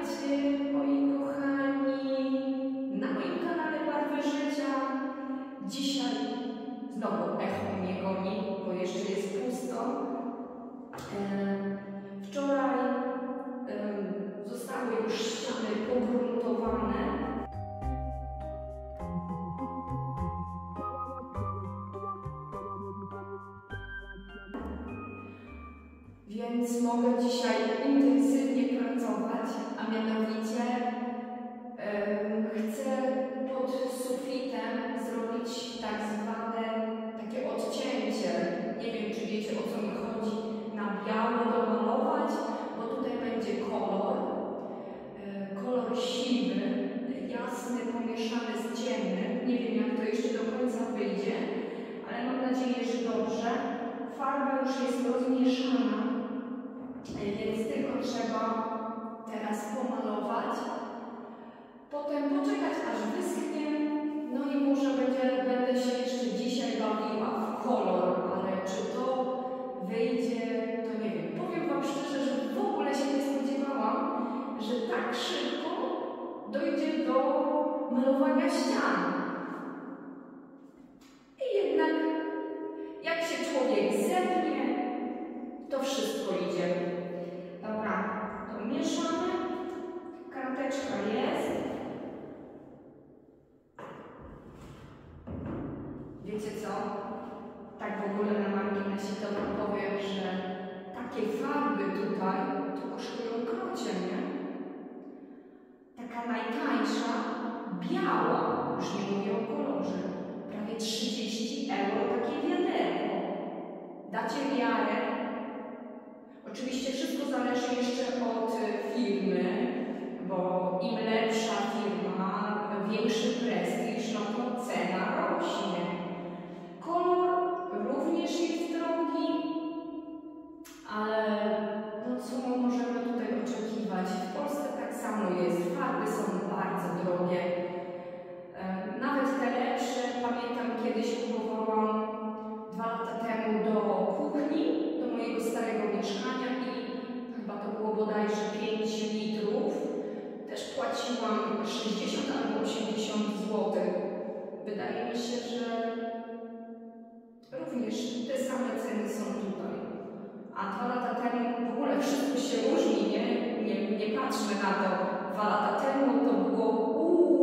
Witajcie, moi kochani, na moim kanale Barwy Życia. Dzisiaj znowu echo mnie goni, bo jeszcze jest pusto. Wczoraj zostały już ściany pogruntowane. Więc mogę dzisiaj intensywnie pracować, a mianowicie chcę pod sufitem zrobić tak zwane takie odcięcie. Nie wiem, czy wiecie, o co mi chodzi. Na biało domalować, bo tutaj będzie kolor siwy, jasny, pomieszany z ciemnym. Nie wiem, jak to jeszcze do końca wyjdzie, ale mam nadzieję, że dobrze. Farba już jest rozmieszana, więc tylko trzeba teraz pomalować. Potem poczekać, aż wyschnie. No i może będę się jeszcze dzisiaj bawiła w kolor, ale czy to wyjdzie, to nie wiem. Powiem Wam szczerze, że w ogóle się nie spodziewałam, że tak szybko dojdzie do malowania ścian. I jednak jak się człowiek zepnie, to wszystko idzie. Dobra, to mieszamy. Karteczka jest. Wiecie co? Tak w ogóle na marginesie to Wam powiem, że takie farby tutaj to kosztują krocie, nie? Taka najtańsza, biała, już nie mówię o kolorze, prawie 30 € takie wiaderko. Dacie wiarę? Oczywiście wszystko zależy jeszcze od firmy, bo im lepsza firma, większy prestiż, no to cena rośnie. Kolor również jest drogi, ale no co możemy tutaj oczekiwać? W Polsce tak samo jest. Farby są bardzo drogie. Nawet te lepsze, pamiętam kiedyś kupowałam 2 lata temu do kuchni, do mojego starego mieszkania i chyba to było bodajże 5 litrów. Też płaciłam 60 albo 80 zł. Wydaje mi się, że również te same ceny są tutaj. A 2 lata temu w ogóle wszystko się różni, nie patrzmy na to. 2 lata temu to było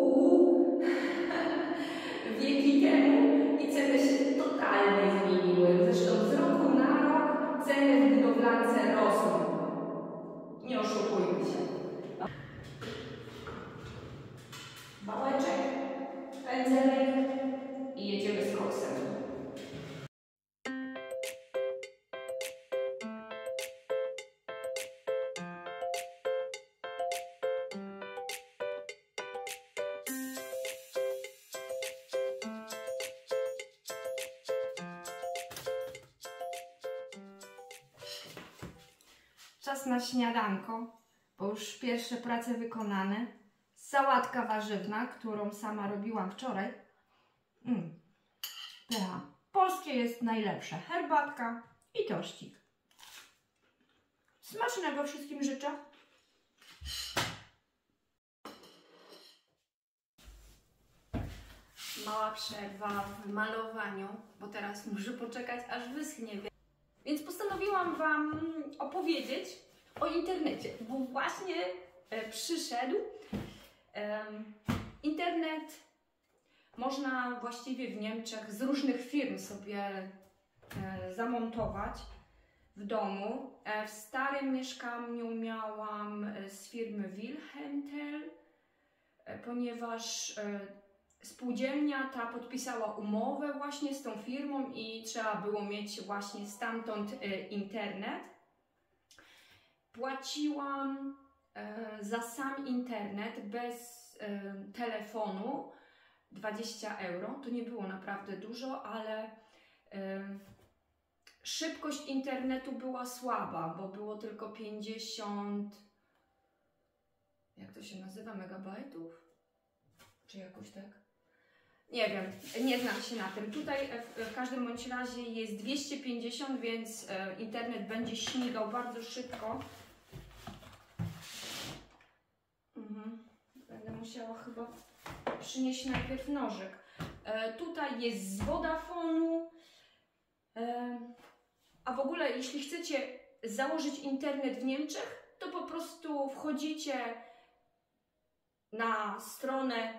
wieki temu i ceny się totalnie zmieniły. Zresztą z roku na rok ceny w budowlance rosną. Nie oszukujmy się. Wałeczek, pędzelek i jedziemy z koksem. Czas na śniadanko, bo już pierwsze prace wykonane. Sałatka warzywna, którą sama robiłam wczoraj. Pycha. Polskie jest najlepsze. Herbatka i tościk. Smacznego wszystkim życzę. Mała przerwa w malowaniu, bo teraz muszę poczekać, aż wyschnie. Więc postanowiłam Wam opowiedzieć o internecie, bo właśnie przyszedł internet. Można właściwie w Niemczech z różnych firm sobie zamontować w domu. W starym mieszkaniu miałam z firmy Wilhelmtel, ponieważ spółdzielnia ta podpisała umowę właśnie z tą firmą i trzeba było mieć właśnie stamtąd internet. Płaciłam za sam internet bez telefonu 20 €. To nie było naprawdę dużo, ale szybkość internetu była słaba, bo było tylko 50, jak to się nazywa, megabajtów? Czy jakoś tak? Nie wiem, nie znam się na tym. Tutaj w każdym bądź razie jest 250, więc internet będzie śmigał bardzo szybko. musiała chyba przynieść najpierw nożyk. Tutaj jest z Vodafonu. A w ogóle, jeśli chcecie założyć internet w Niemczech, to po prostu wchodzicie na stronę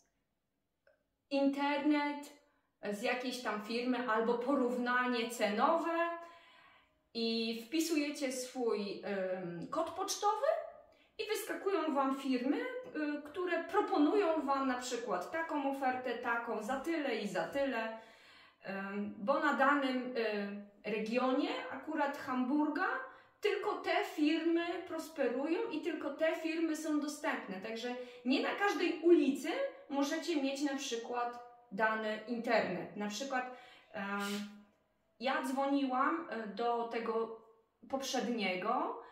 internet z jakiejś tam firmy albo porównanie cenowe i wpisujecie swój kod pocztowy i wyskakują Wam firmy, które proponują Wam na przykład taką ofertę, taką, za tyle i za tyle, bo na danym regionie, akurat Hamburga, tylko te firmy prosperują i tylko te firmy są dostępne. Także nie na każdej ulicy możecie mieć na przykład dany internet. Na przykład ja dzwoniłam do tego poprzedniego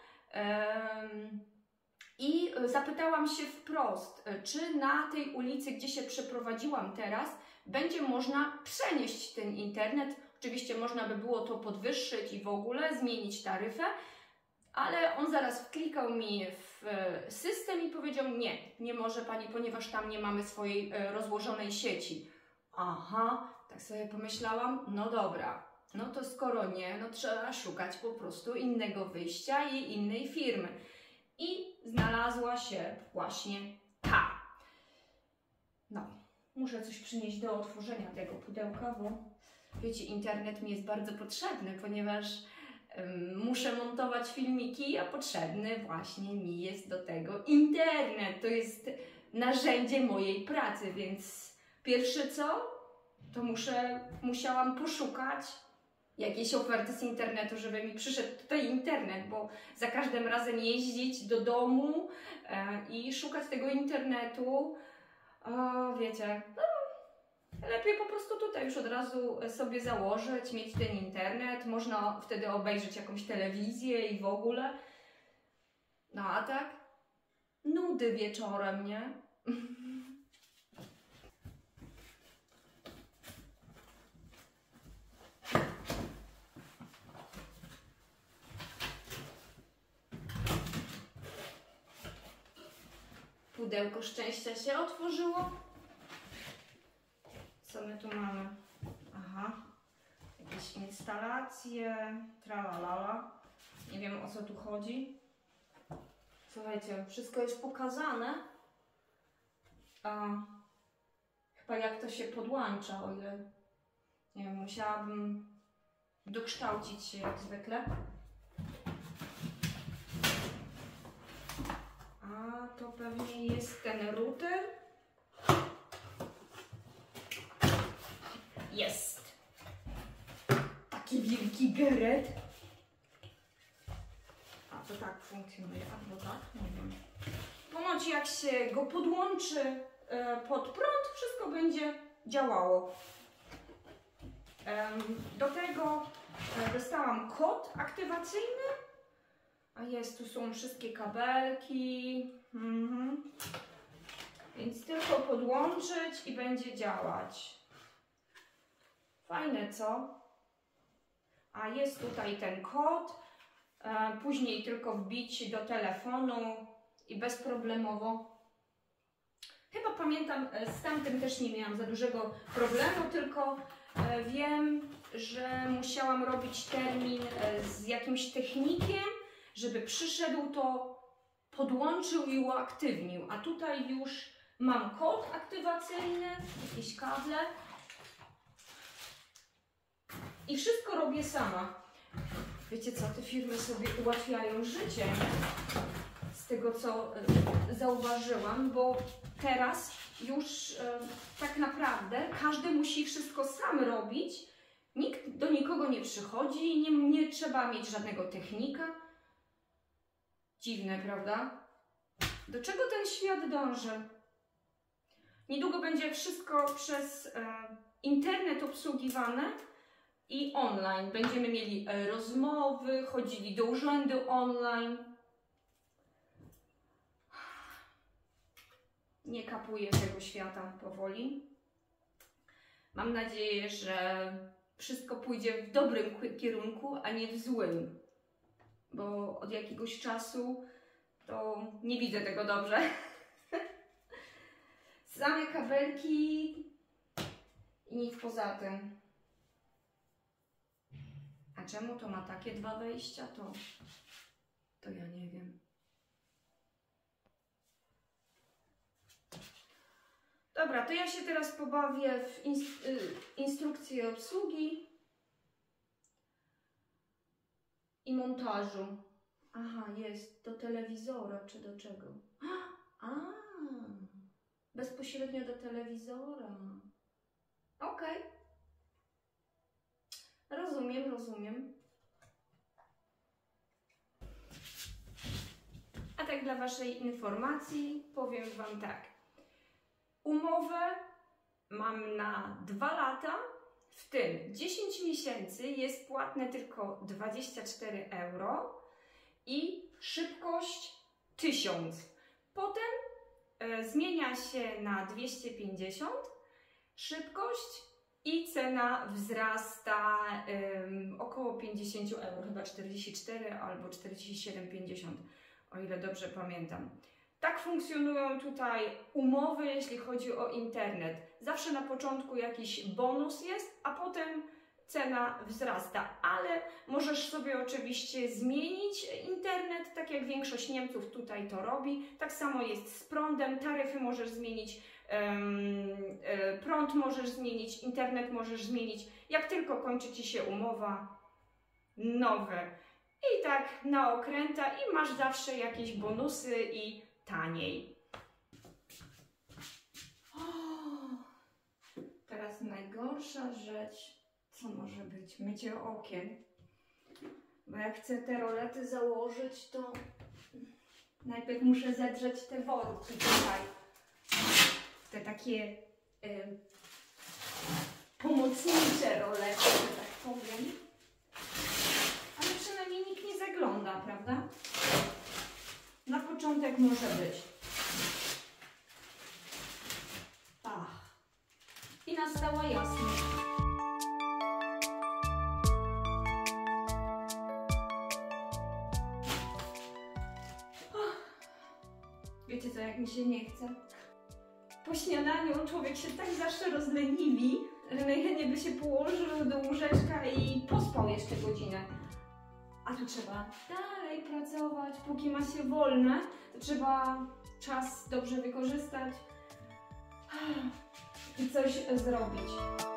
i zapytałam się wprost, czy na tej ulicy, gdzie się przeprowadziłam teraz, będzie można przenieść ten internet. Oczywiście można by było to podwyższyć i w ogóle zmienić taryfę, ale on zaraz wklikał mi w system i powiedział: nie może Pani, ponieważ tam nie mamy swojej rozłożonej sieci. Aha, tak sobie pomyślałam, no dobra, no to skoro nie, no trzeba szukać po prostu innego wyjścia i innej firmy. I znalazła się właśnie ta. No, muszę coś przynieść do otworzenia tego pudełka, bo wiecie, internet mi jest bardzo potrzebny, ponieważ muszę montować filmiki, a potrzebny właśnie mi jest do tego internet. To jest narzędzie mojej pracy, więc pierwsze co, to musiałam poszukać jakiejś oferty z internetu, żeby mi przyszedł tutaj internet, bo za każdym razem jeździć do domu i szukać tego internetu, wiecie, no, lepiej po prostu tutaj już od razu sobie założyć, mieć ten internet, można wtedy obejrzeć jakąś telewizję i w ogóle. No a tak, nudy wieczorem, nie? Pudełko szczęścia się otworzyło. Co my tu mamy? Aha, jakieś instalacje, tralalala. Nie wiem, o co tu chodzi. Słuchajcie, wszystko jest pokazane. Chyba jak to się podłącza, o ile... Nie wiem, musiałabym dokształcić się jak zwykle. A to pewnie jest ten router. Jest! Taki wielki geret. A to tak funkcjonuje, albo tak? Nie wiem. Ponoć jak się go podłączy pod prąd, wszystko będzie działało. Do tego dostałam kod aktywacyjny. A jest, tu są wszystkie kabelki. Więc tylko podłączyć i będzie działać. Fajne, co? A jest tutaj ten kod. Później tylko wbić do telefonu i bezproblemowo. Chyba pamiętam, z tamtym też nie miałam za dużego problemu, tylko wiem, że musiałam robić termin z jakimś technikiem, żeby przyszedł, to podłączył i uaktywnił. A tutaj już mam kod aktywacyjny, jakieś kable i wszystko robię sama. Wiecie co, te firmy sobie ułatwiają życie, z tego co zauważyłam, bo teraz już tak naprawdę każdy musi wszystko sam robić. Nikt do nikogo nie przychodzi, nie trzeba mieć żadnego technika. Dziwne, prawda? Do czego ten świat dąży? Niedługo będzie wszystko przez internet obsługiwane i online. Będziemy mieli rozmowy, chodzili do urzędu online. Nie kapuję tego świata powoli. Mam nadzieję, że wszystko pójdzie w dobrym kierunku, a nie w złym. Bo od jakiegoś czasu to nie widzę tego dobrze. Same kabelki i nic poza tym. A czemu to ma takie dwa wejścia? To ja nie wiem. Dobra, to ja się teraz pobawię w instrukcję obsługi i montażu. Aha, jest do telewizora, czy do czego? A, bezpośrednio do telewizora. Okej. Rozumiem, rozumiem. A tak dla Waszej informacji powiem Wam tak. Umowę mam na 2 lata, w tym 10 miesięcy jest płatne tylko 24 euro i szybkość 1000. Potem zmienia się na 250 szybkość i cena wzrasta około 50 euro, chyba 44 albo 47,50, o ile dobrze pamiętam. Tak funkcjonują tutaj umowy, jeśli chodzi o internet. Zawsze na początku jakiś bonus jest, a potem cena wzrasta, ale możesz sobie oczywiście zmienić internet, tak jak większość Niemców tutaj to robi. Tak samo jest z prądem, taryfy możesz zmienić, prąd możesz zmienić, internet możesz zmienić. Jak tylko kończy Ci się umowa, nowe. I tak na okręta i masz zawsze jakieś bonusy i taniej. Teraz najgorsza rzecz, co może być? Mycie okien. Bo jak chcę te rolety założyć, to najpierw muszę zedrzeć te worki tutaj. Te takie pomocnicze rolety, że tak powiem. Ale przynajmniej nikt nie zagląda, prawda? Na początek może być. Ach. I nastała jasność. Wiecie co, jak mi się nie chce? Po śniadaniu człowiek się tak zawsze rozleniwi, że najchętniej by się położył do łóżeczka i pospał jeszcze godzinę. A tu trzeba dalej pracować, póki ma się wolne, to trzeba czas dobrze wykorzystać i coś zrobić.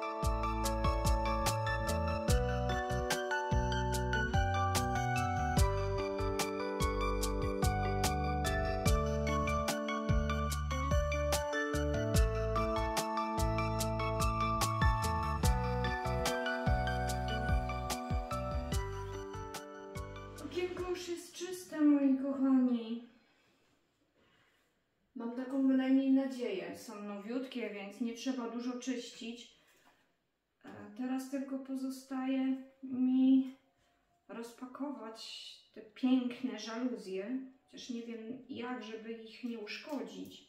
Okienko już jest czyste, moi kochani. Mam taką bynajmniej nadzieję. Są nowiutkie, więc nie trzeba dużo czyścić. Teraz tylko pozostaje mi rozpakować te piękne żaluzje. Chociaż nie wiem jak, żeby ich nie uszkodzić.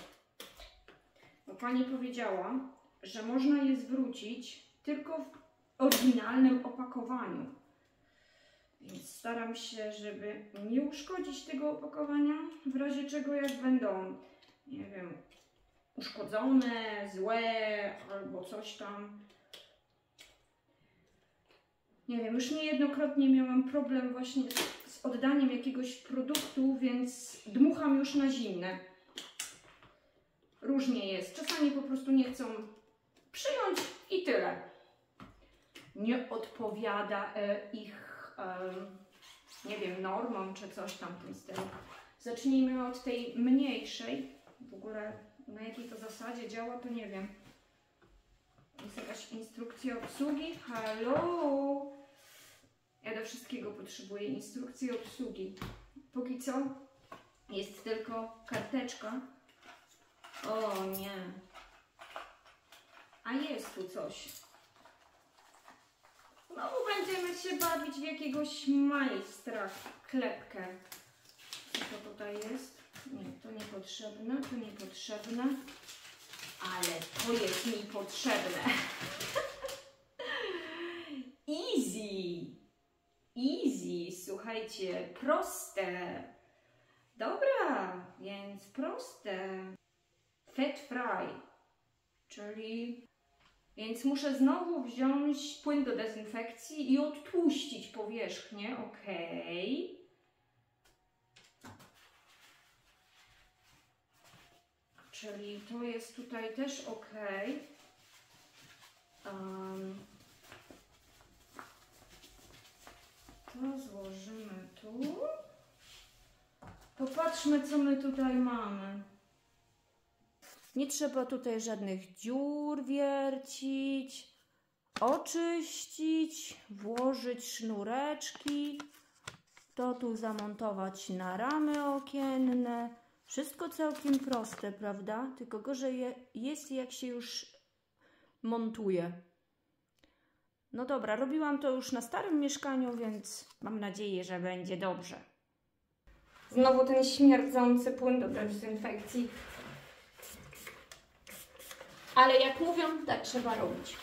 Bo pani powiedziała, że można je zwrócić tylko w oryginalnym opakowaniu. Więc staram się, żeby nie uszkodzić tego opakowania, w razie czego jak będą, nie wiem, uszkodzone, złe albo coś tam. Nie wiem, już niejednokrotnie miałam problem właśnie z oddaniem jakiegoś produktu, więc dmucham już na zimne. Różnie jest. Czasami po prostu nie chcą przyjąć i tyle. Nie odpowiada ich nie wiem, normą czy coś tam w tym stylu. Zacznijmy od tej mniejszej. W ogóle na jakiej to zasadzie działa, to nie wiem. Jest jakaś instrukcja obsługi? Halo! Ja do wszystkiego potrzebuję instrukcji obsługi. Póki co jest tylko karteczka. O nie. A jest tu coś. Znowu będziemy się bawić w jakiegoś majstra klepkę. Co to tutaj jest? Nie, to niepotrzebne, to niepotrzebne. Ale to jest mi potrzebne. Easy. Easy, słuchajcie, proste. Dobra, więc proste. Fat Fry, czyli... Więc muszę znowu wziąć płyn do dezynfekcji i odtłuścić powierzchnię. Ok. Czyli to jest tutaj też ok. To złożymy tu. Popatrzmy, co my tutaj mamy. Nie trzeba tutaj żadnych dziur wiercić, oczyścić, włożyć sznureczki, to tu zamontować na ramy okienne. Wszystko całkiem proste, prawda? Tylko gorzej jest, jak się już montuje. No dobra, robiłam to już na starym mieszkaniu, więc mam nadzieję, że będzie dobrze. Znowu ten śmierdzący płyn do dezynfekcji. Ale jak mówią, tak trzeba robić.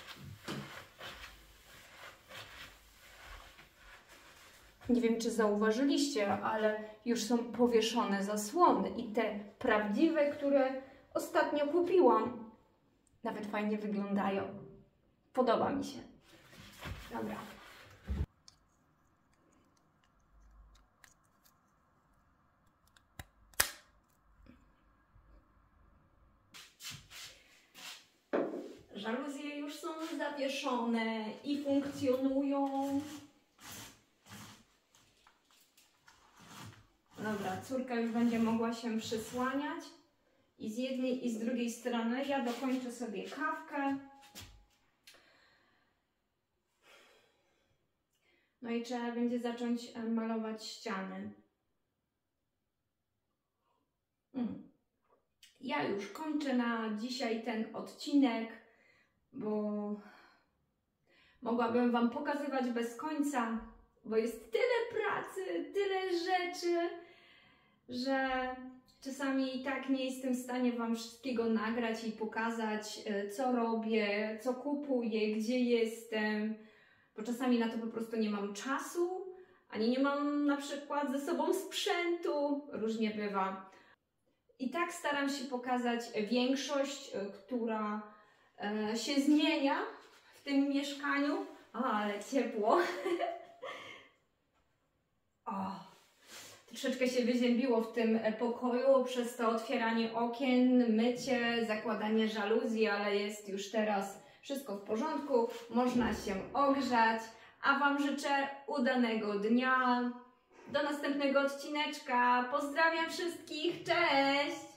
Nie wiem, czy zauważyliście, ale już są powieszone zasłony i te prawdziwe, które ostatnio kupiłam, nawet fajnie wyglądają. Podoba mi się. Dobra. Żaluzje już są zawieszone i funkcjonują. Dobra, córka już będzie mogła się przysłaniać. I z jednej, i z drugiej strony. Ja dokończę sobie kawkę. No i trzeba będzie zacząć malować ściany. Ja już kończę na dzisiaj ten odcinek, bo mogłabym Wam pokazywać bez końca, bo jest tyle pracy, tyle rzeczy, że czasami i tak nie jestem w stanie Wam wszystkiego nagrać i pokazać, co robię, co kupuję, gdzie jestem, bo czasami na to po prostu nie mam czasu, ani nie mam na przykład ze sobą sprzętu, różnie bywa. I tak staram się pokazać większość, która się zmienia w tym mieszkaniu. O, ale ciepło. O, troszeczkę się wyziębiło w tym pokoju przez to otwieranie okien, mycie, zakładanie żaluzji, ale jest już teraz wszystko w porządku. Można się ogrzać. A Wam życzę udanego dnia. Do następnego odcineczka. Pozdrawiam wszystkich. Cześć!